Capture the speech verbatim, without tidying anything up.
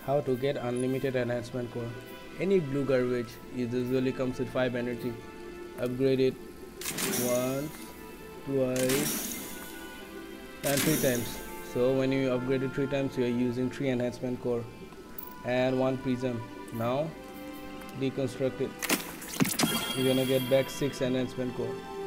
How to get unlimited enhancement core. Any blue garbage it usually comes with five energy. Upgrade it once, twice and three times. So when you upgrade it three times, you are using three enhancement core and one prism. Now deconstruct it. You're gonna get back six enhancement core.